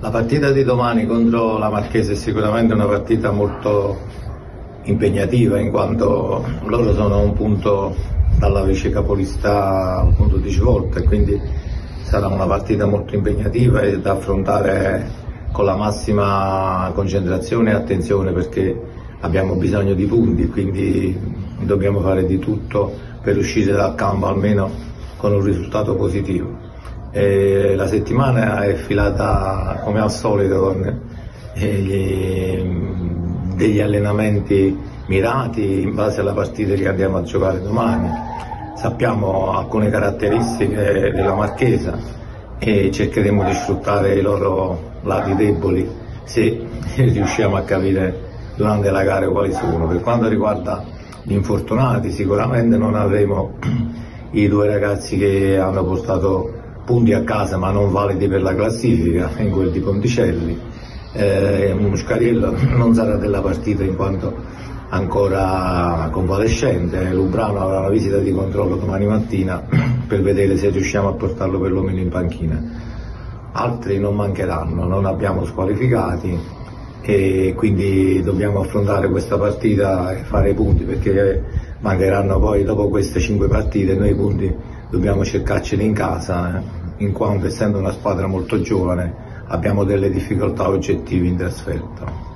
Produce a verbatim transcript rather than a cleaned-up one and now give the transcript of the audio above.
La partita di domani contro la Marchese è sicuramente una partita molto impegnativa, in quanto loro sono a un punto dalla vice capolista, un punto di svolta, e quindi sarà una partita molto impegnativa e da affrontare con la massima concentrazione e attenzione, perché abbiamo bisogno di punti, quindi dobbiamo fare di tutto per uscire dal campo almeno con un risultato positivo. E la settimana è filata come al solito con gli, degli allenamenti mirati in base alla partita che andiamo a giocare domani. Sappiamo alcune caratteristiche della Marchesa e cercheremo di sfruttare i loro lati deboli, se riusciamo a capire durante la gara quali sono. Per quanto riguarda gli infortunati, sicuramente non avremo i due ragazzi che hanno portato punti a casa ma non validi per la classifica, in quel di Ponticelli. Eh, Muscariello non sarà della partita in quanto ancora convalescente. Lubrano avrà una visita di controllo domani mattina per vedere se riusciamo a portarlo perlomeno in panchina. Altri non mancheranno, non abbiamo squalificati e quindi dobbiamo affrontare questa partita e fare i punti, perché mancheranno poi dopo queste cinque partite. Noi i punti dobbiamo cercarceli in casa, eh, in quanto essendo una squadra molto giovane abbiamo delle difficoltà oggettive in trasferta.